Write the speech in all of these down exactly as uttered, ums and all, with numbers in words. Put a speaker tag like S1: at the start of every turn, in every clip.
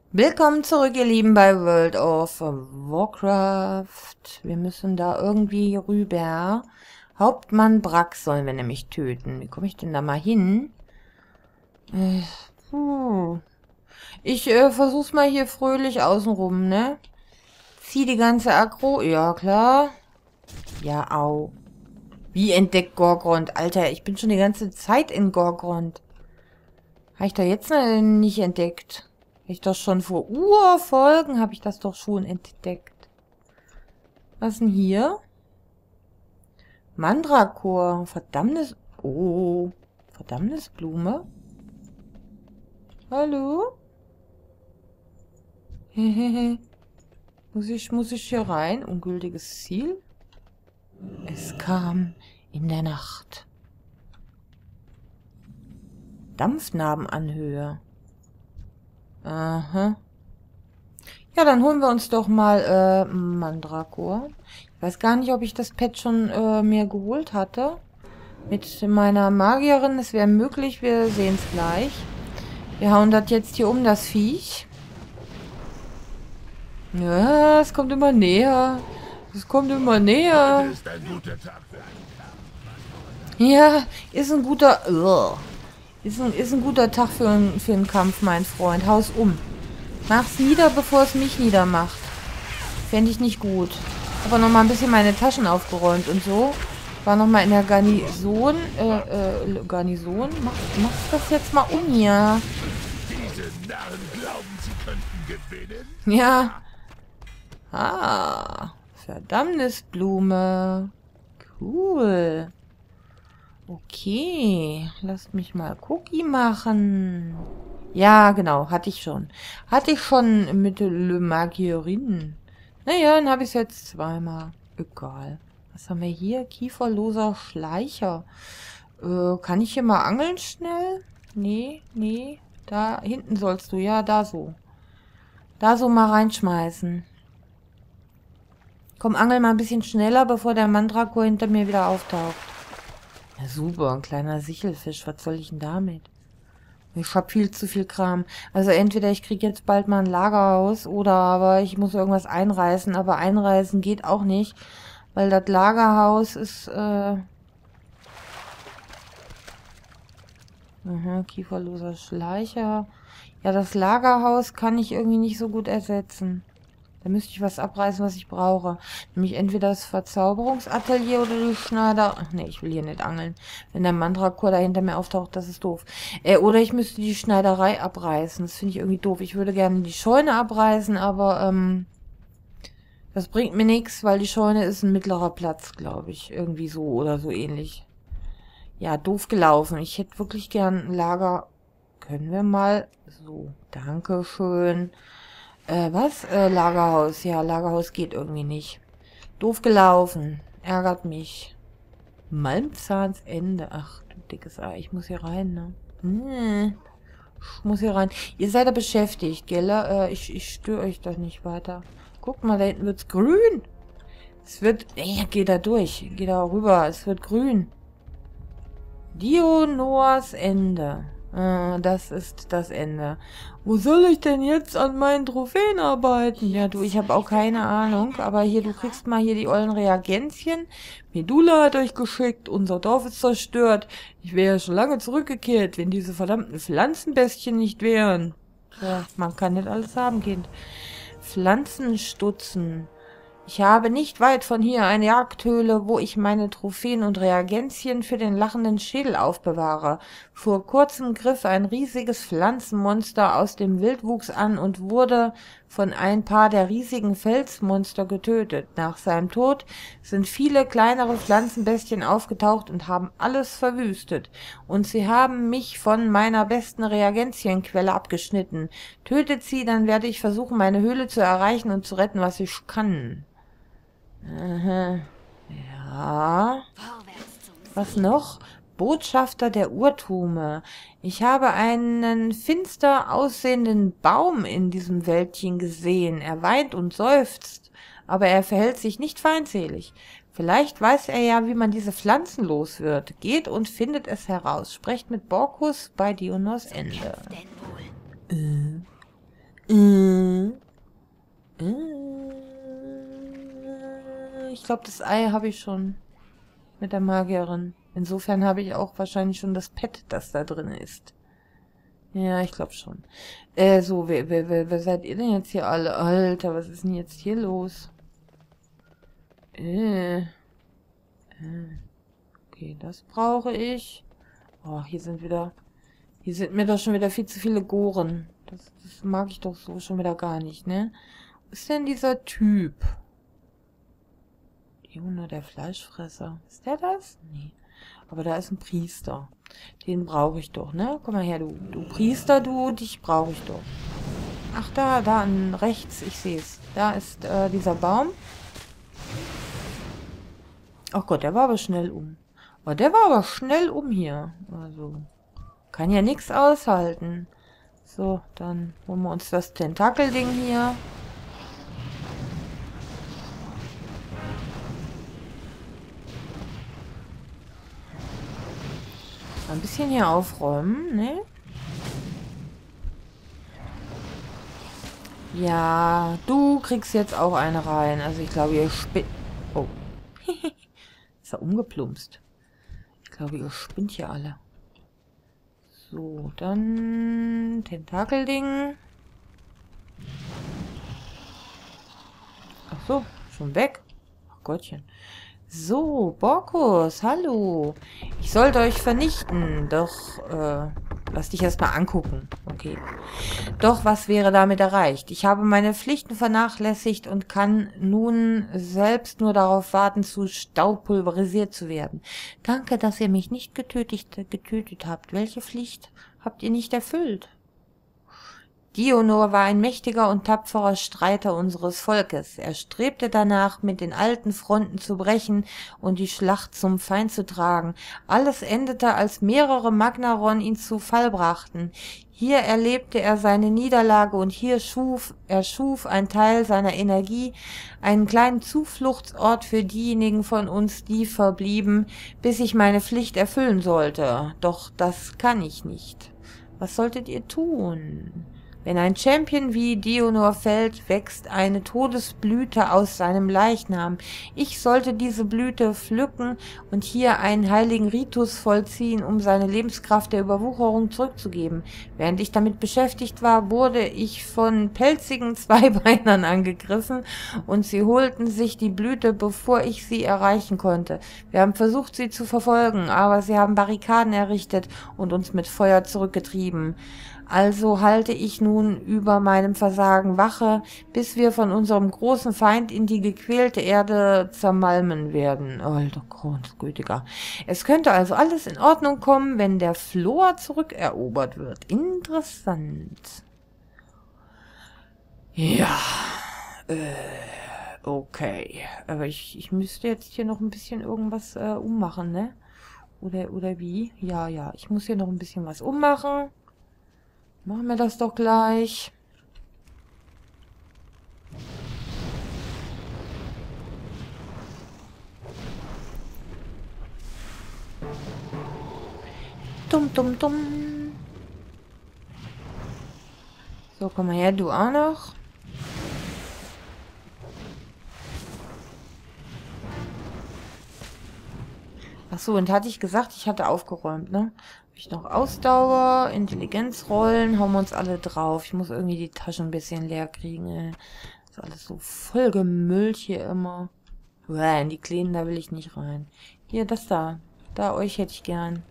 S1: Willkommen zurück, ihr Lieben, bei World of Warcraft. Wir müssen da irgendwie rüber. Hauptmann Brax sollen wir nämlich töten. Wie komme ich denn da mal hin? Äh, puh. Ich äh, versuch's mal hier fröhlich außenrum, ne? Zieh die ganze Aggro. Ja, klar. Ja, au. Wie entdeckt Gorgrond? Alter, ich bin schon die ganze Zeit in Gorgrond. Habe ich doch jetzt noch nicht entdeckt. Ich doch schon vor Urfolgen habe ich das doch schon entdeckt. Was ist denn hier? Mandrakor. Verdammtes... Oh. Verdammtes Blume. Hallo? Hehehe. muss ich, muss ich hier rein? Ungültiges Ziel? Es kam in der Nacht. Dampfnarbenanhöhe. Aha. Ja, dann holen wir uns doch mal äh, Mandrakor. Ich weiß gar nicht, ob ich das Pet schon äh, mir geholt hatte. Mit meiner Magierin. Es wäre möglich, wir sehen es gleich. Wir hauen das jetzt hier um, das Viech. Ja, es kommt immer näher. Es kommt immer näher.
S2: Ist ein guter Tag für
S1: Ja, ist ein guter... Ugh. Ist ein, ist ein guter Tag für, ein, für einen Kampf, mein Freund. Haus um. Mach's nieder, bevor es mich niedermacht. Fände ich nicht gut. Aber noch mal ein bisschen meine Taschen aufgeräumt und so. War noch mal in der Garnison. Äh, äh, Garnison? Mach, mach das jetzt mal um hier.
S2: diese Narren glauben, sie könnten gewinnen?
S1: Ja. Ah. Verdammnisblume. Cool. Okay. Lasst mich mal Cookie machen. Ja, genau. Hatte ich schon. Hatte ich schon mit Le Magierin. Naja, dann habe ich es jetzt zweimal. Egal. Was haben wir hier? Kieferloser Schleicher. Äh, kann ich hier mal angeln schnell? Nee, nee. Da hinten sollst du. Ja, da so. Da so mal reinschmeißen. Komm, angel mal ein bisschen schneller, bevor der Mandrakor hinter mir wieder auftaucht. Ja, super. Ein kleiner Sichelfisch. Was soll ich denn damit? Ich hab viel zu viel Kram. Also entweder ich kriege jetzt bald mal ein Lagerhaus oder aber ich muss irgendwas einreißen. Aber einreißen geht auch nicht, weil das Lagerhaus ist... Äh Aha, kieferloser Schleicher. Ja, das Lagerhaus kann ich irgendwie nicht so gut ersetzen. Da müsste ich was abreißen, was ich brauche. Nämlich entweder das Verzauberungsatelier oder die Schneider... Ach nee, ich will hier nicht angeln. Wenn der Mandrakor da hinter mir auftaucht, das ist doof. Äh, oder ich müsste die Schneiderei abreißen. Das finde ich irgendwie doof. Ich würde gerne die Scheune abreißen, aber ähm, das bringt mir nichts, weil die Scheune ist ein mittlerer Platz, glaube ich. Irgendwie so oder so ähnlich. Ja, doof gelaufen. Ich hätte wirklich gern ein Lager... Können wir mal... So, Dankeschön. Äh, was? Äh, Lagerhaus. Ja, Lagerhaus geht irgendwie nicht. Doof gelaufen. Ärgert mich. Malmzahns Ende. Ach, du dickes Ei. Ich muss hier rein, ne? Hm. Ich muss hier rein. Ihr seid da beschäftigt, gell? Äh, ich, ich störe euch doch nicht weiter. Guck mal, da hinten wird's grün. Es wird... Ey, geh da durch. Geh da rüber. Es wird grün. Dionors Ende. Ah, das ist das Ende. Wo soll ich denn jetzt an meinen Trophäen arbeiten? Ja, du, ich habe auch keine Ahnung. Aber hier, du kriegst mal hier die ollen Reagenzien. Medula hat euch geschickt. Unser Dorf ist zerstört. Ich wäre ja schon lange zurückgekehrt, wenn diese verdammten Pflanzenbestien nicht wären. Ja, man kann nicht alles haben, Kind. Pflanzenstutzen. Ich habe nicht weit von hier eine Jagdhöhle, wo ich meine Trophäen und Reagenzien für den lachenden Schädel aufbewahre. Vor kurzem griff ein riesiges Pflanzenmonster aus dem Wildwuchs an und wurde von ein paar der riesigen Felsmonster getötet. Nach seinem Tod sind viele kleinere Pflanzenbestien aufgetaucht und haben alles verwüstet. Und sie haben mich von meiner besten Reagenzienquelle abgeschnitten. Tötet sie, dann werde ich versuchen, meine Höhle zu erreichen und zu retten, was ich kann. Aha. Ja. Was noch? Botschafter der Urtume. Ich habe einen finster aussehenden Baum in diesem Wäldchen gesehen. Er weint und seufzt, aber er verhält sich nicht feindselig. Vielleicht weiß er ja, wie man diese Pflanzen los wird. Geht und findet es heraus. Sprecht mit Borkus bei Dionors Ende. Äh. Äh. Ich glaube, das Ei habe ich schon mit der Magierin. Insofern habe ich auch wahrscheinlich schon das Pet, das da drin ist. Ja, ich glaube schon. Äh, so, wer, wer, wer, wer seid ihr denn jetzt hier alle? Alter, was ist denn jetzt hier los? Äh. äh. Okay, das brauche ich. Oh, hier sind wieder... Hier sind mir doch schon wieder viel zu viele Goren. Das, das mag ich doch so schon wieder gar nicht, ne? Wo ist denn dieser Typ? Junge, der Fleischfresser. Ist der das? Nee. Aber da ist ein Priester. Den brauche ich doch, ne? Komm mal her, du, du Priester, du, dich brauche ich doch. Ach, da, da an rechts, ich sehe es. Da ist äh, dieser Baum. Ach Gott, der war aber schnell um. Oh, der war aber schnell um hier. Also, kann ja nichts aushalten. So, dann holen wir uns das Tentakelding hier. Ein bisschen hier aufräumen, ne? Ja, du kriegst jetzt auch eine rein. Also ich glaube, ihr spinnt... Oh. Ist er umgeplumpst. Ich glaube, ihr spinnt hier alle. So, dann... Tentakelding. Ach so, schon weg? Ach Gottchen. So, Borkus, hallo. Ich sollte euch vernichten, doch, äh, lass dich erstmal angucken. Okay. Doch, was wäre damit erreicht? Ich habe meine Pflichten vernachlässigt und kann nun selbst nur darauf warten, zu Staub pulverisiert zu werden. Danke, dass ihr mich nicht getötet, getötet habt. Welche Pflicht habt ihr nicht erfüllt? Dionor war ein mächtiger und tapferer Streiter unseres Volkes. Er strebte danach, mit den alten Fronten zu brechen und die Schlacht zum Feind zu tragen. Alles endete, als mehrere Magnaron ihn zu Fall brachten. Hier erlebte er seine Niederlage und hier schuf er schuf ein Teil seiner Energie, einen kleinen Zufluchtsort für diejenigen von uns, die verblieben, bis ich meine Pflicht erfüllen sollte. Doch das kann ich nicht. Was solltet ihr tun? Wenn ein Champion wie Dionor fällt, wächst eine Todesblüte aus seinem Leichnam. Ich sollte diese Blüte pflücken und hier einen heiligen Ritus vollziehen, um seine Lebenskraft der Überwucherung zurückzugeben. Während ich damit beschäftigt war, wurde ich von pelzigen Zweibeinern angegriffen und sie holten sich die Blüte, bevor ich sie erreichen konnte. Wir haben versucht, sie zu verfolgen, aber sie haben Barrikaden errichtet und uns mit Feuer zurückgetrieben. Also halte ich nun über meinem Versagen Wache, bis wir von unserem großen Feind in die gequälte Erde zermalmen werden. Alter Grundgütiger. Es könnte also alles in Ordnung kommen, wenn der Flor zurückerobert wird. Interessant. Ja, äh, okay. Aber ich, ich müsste jetzt hier noch ein bisschen irgendwas äh, ummachen, ne? Oder, oder wie? Ja, ja, ich muss hier noch ein bisschen was ummachen. Machen wir das doch gleich. Dumm, dumm, dumm. So, komm mal her, du auch noch. Ach so, und hatte ich gesagt, ich hatte aufgeräumt, ne? Ich noch Ausdauer, Intelligenzrollen, hauen wir uns alle drauf. Ich muss irgendwie die Taschen ein bisschen leer kriegen, ey. Ist alles so voll gemüllt hier immer. Uah, in die Kleinen, da will ich nicht rein. Hier, das da. Da, euch hätte ich gern.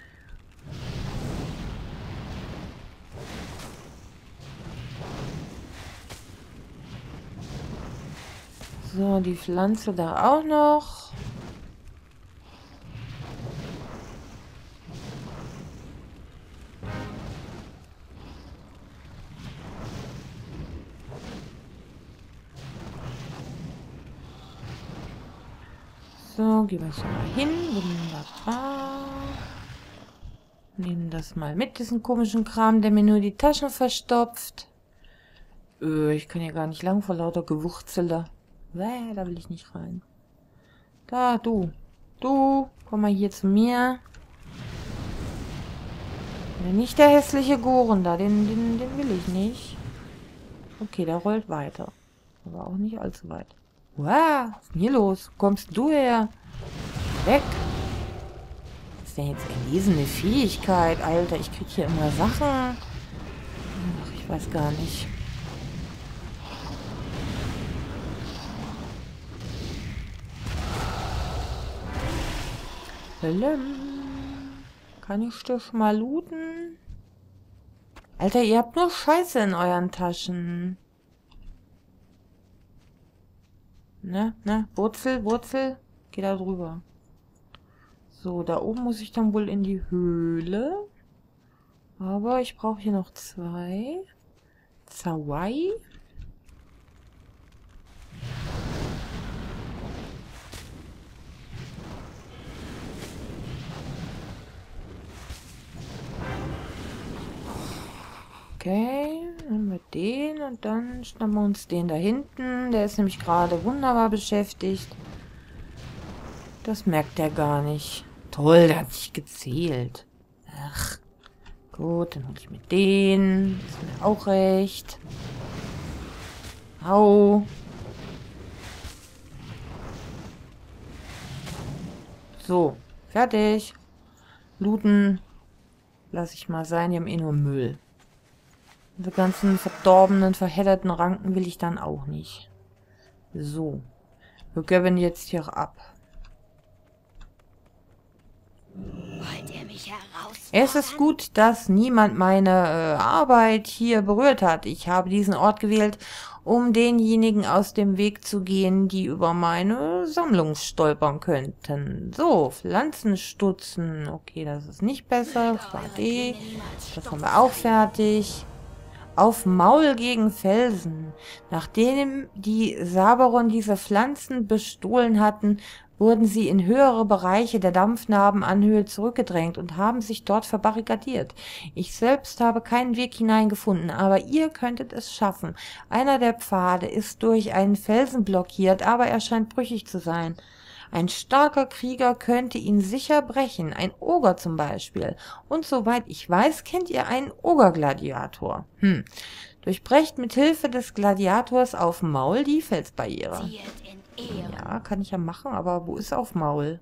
S1: So, die Pflanze da auch noch. So, gehen wir es mal hin. Wunderbar. Nehmen das mal mit, diesen komischen Kram, der mir nur die Taschen verstopft. Öh, ich kann ja gar nicht lang vor lauter Gewurzele. Bäh, da will ich nicht rein. Da, du. Du, komm mal hier zu mir. Ja, nicht der hässliche Goren da, den, den, den will ich nicht. Okay, der rollt weiter. Aber auch nicht allzu weit. Wow, was ist denn hier los? Wo kommst du her? Weg. Was ist denn jetzt erlesene Fähigkeit? Alter, ich krieg hier immer Sachen. Ach, ich weiß gar nicht. Kann ich das mal looten? Alter, ihr habt nur Scheiße in euren Taschen. Ne, ne, Wurzel, Wurzel. Geh da drüber. So, da oben muss ich dann wohl in die Höhle. Aber ich brauche hier noch zwei. Zwei. Okay, nehmen wir den und dann schnappen wir uns den da hinten. Der ist nämlich gerade wunderbar beschäftigt. Das merkt er gar nicht. Toll, der hat nicht gezählt. Ach, gut, dann hol ich mir den. Ist mir auch recht. Au. So, fertig. Looten. Lass ich mal sein, die haben eh nur Müll. Diese ganzen verdorbenen, verhedderten Ranken will ich dann auch nicht. So. Wir geben jetzt hier ab.
S3: Wollt ihr mich herausfordern?
S1: Es ist gut, dass niemand meine äh, Arbeit hier berührt hat. Ich habe diesen Ort gewählt, um denjenigen aus dem Weg zu gehen, die über meine Sammlung stolpern könnten. So, Pflanzenstutzen. Okay, das ist nicht besser. Das war D. Das haben wir auch fertig. Auf Maul gegen Felsen. Nachdem die Saberon diese Pflanzen bestohlen hatten, wurden sie in höhere Bereiche der Dampfnarbenanhöhe zurückgedrängt und haben sich dort verbarrikadiert. Ich selbst habe keinen Weg hineingefunden, aber ihr könntet es schaffen. Einer der Pfade ist durch einen Felsen blockiert, aber er scheint brüchig zu sein. Ein starker Krieger könnte ihn sicher brechen, ein Oger zum Beispiel. Und soweit ich weiß, kennt ihr einen Oger-Gladiator. Hm. Durchbrecht mit Hilfe des Gladiators auf Maul die Felsbarriere. Ja, kann ich ja machen, aber wo ist auf Maul?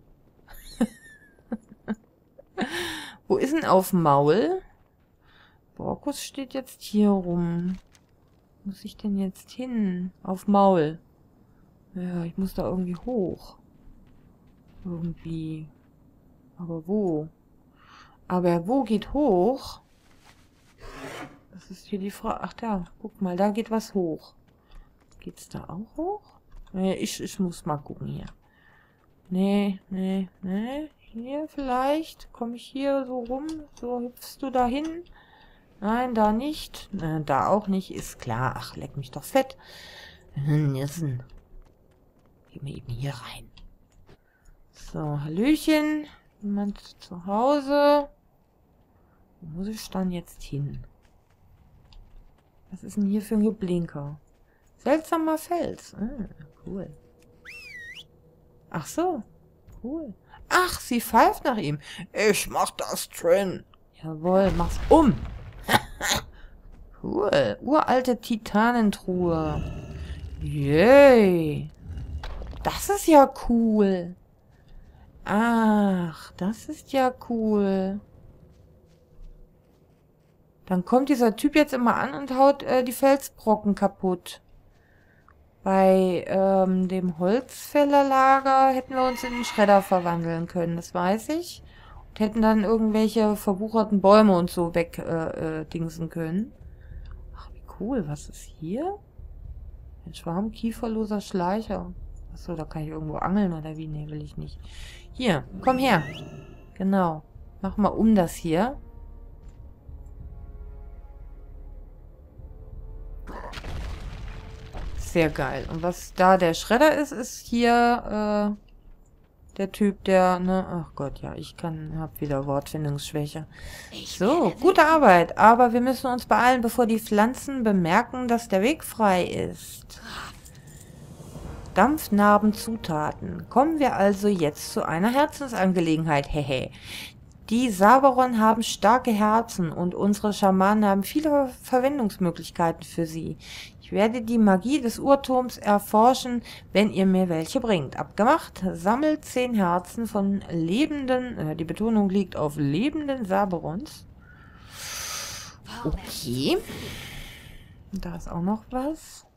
S1: Wo ist denn auf Maul? Borkus steht jetzt hier rum. Wo muss ich denn jetzt hin? Auf Maul. Ja, ich muss da irgendwie hoch. Irgendwie. Aber wo? Aber wo geht hoch? Das ist hier die Frage. Ach da, guck mal, da geht was hoch. Geht's da auch hoch? Nee, ich, ich muss mal gucken hier. Nee, nee, nee. Hier vielleicht. Komme ich hier so rum? So hüpfst du da hin? Nein, da nicht. Äh, da auch nicht. Ist klar. Ach, leck mich doch fett. Gehen wir eben hier rein. So, Hallöchen. Jemand zu Hause? Wo muss ich dann jetzt hin? Was ist denn hier für ein Geblinker? Seltsamer Fels. Ah, cool. Ach so. Cool. Ach, sie pfeift nach ihm. Ich mach das drin. Jawohl, mach's um. Cool. Uralte Titanentruhe. Yay. Das ist ja cool. Ach, das ist ja cool. Dann kommt dieser Typ jetzt immer an und haut äh, die Felsbrocken kaputt. Bei ähm, dem Holzfällerlager hätten wir uns in den Schredder verwandeln können, das weiß ich. Und hätten dann irgendwelche verwucherten Bäume und so wegdingsen äh, dingsen können. Ach, wie cool, was ist hier? Ein Schwarm kieferloser Schleicher. Achso, da kann ich irgendwo angeln oder wie? Nee, will ich nicht. Hier, komm her. Genau. Mach mal um das hier. Sehr geil. Und was da der Schredder ist, ist hier äh, der Typ, der, ne, ach Gott, ja, ich kann, hab wieder Wortfindungsschwäche. So, gute Arbeit, aber wir müssen uns beeilen, bevor die Pflanzen bemerken, dass der Weg frei ist. Dampfnarbenzutaten. Kommen wir also jetzt zu einer Herzensangelegenheit, hehe. Die Saberon haben starke Herzen und unsere Schamanen haben viele Verwendungsmöglichkeiten für sie. Ich werde die Magie des Uhrturms erforschen, wenn ihr mir welche bringt. Abgemacht, sammelt zehn Herzen von lebenden, äh, die Betonung liegt auf lebenden Saberons. Okay. Da ist auch noch was.